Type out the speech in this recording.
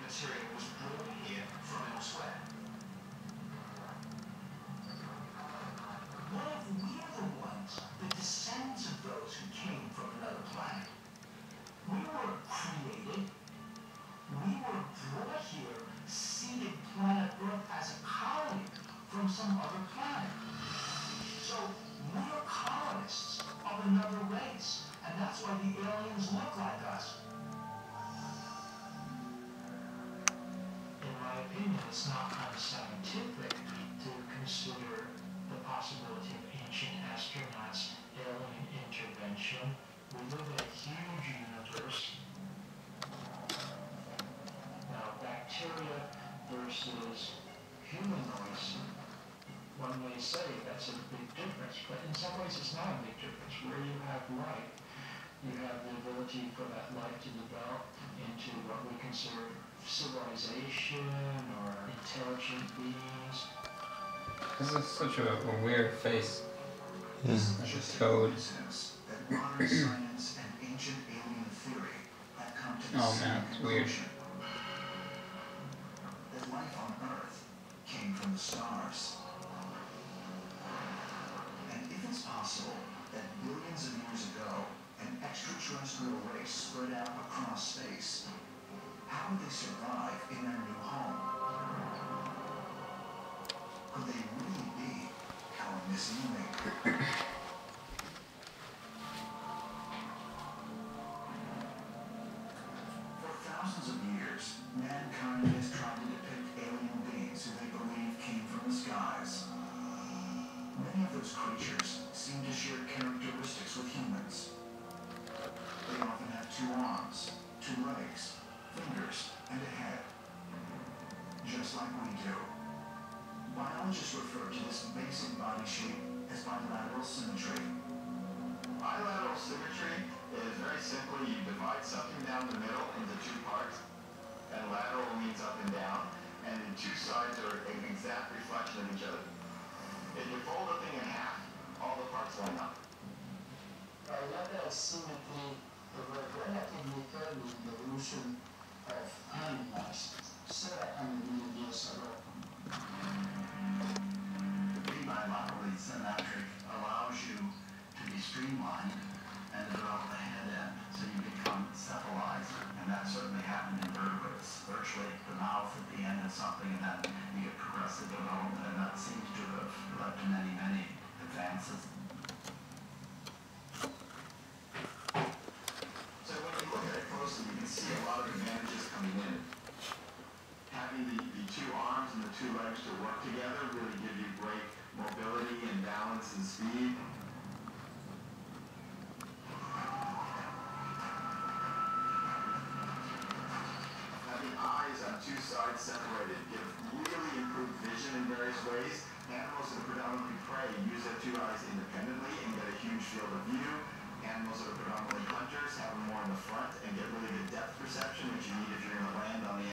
material was brought here from elsewhere. We're the ones, the descendants of those who came from another planet. We were created, we were brought here, seeded planet Earth as a colony from some other planet. So we're colonists of another race, and that's why the aliens look like us. In my opinion, it's not unscientific to consider the possibility of ancient astronauts, alien intervention. We live in a huge universe. Now, bacteria versus humanoids, one may say that's a big difference, but in some ways it's not a big difference. Where you have life, you have the ability for that life to develop into what we consider civilization or intelligent beings. This is such a weird face. Just Toad. That modern science and ancient alien theory have come to the Oh same man, it's weird. conclusion. That life on Earth came from the stars. And if it's possible that billions of years ago, an extraterrestrial race spread out across space, how would they survive in their new home? Could they really be our missing link? For thousands of years, mankind has tried to depict alien beings who they believe came from the skies. Many of those creatures seem to share characteristics with humans. They often have 2 arms, 2 legs, fingers, and a head. Just like we do. Biologists refer to this basic body shape as bilateral symmetry. Bilateral symmetry is very simply you divide something down the middle into 2 parts, and lateral means up and down, and the 2 sides are an exact reflection of each other. If you fold a thing in half, all the parts line up. Bilateral symmetry was relatively early in the evolution of animals, several hundred million years ago. Being bilaterally symmetric allows you to be streamlined and develop the head end, so you become cephalized. And that certainly happened in vertebrates. Virtually the mouth at the end of something, and then you get progressive development, and that seems to have led to many, many advances. So when you look at it closely, you can see a lot of advantages coming in. Having the 2 arms and the 2 legs to work together really give you great mobility and balance and speed. Having eyes on 2 sides separated give really improved vision in various ways. Animals that are predominantly prey use their 2 eyes independently and get a huge field of view. Animals that are predominantly hunters have them more in the front and get really good depth perception, which you need if you're going to land on the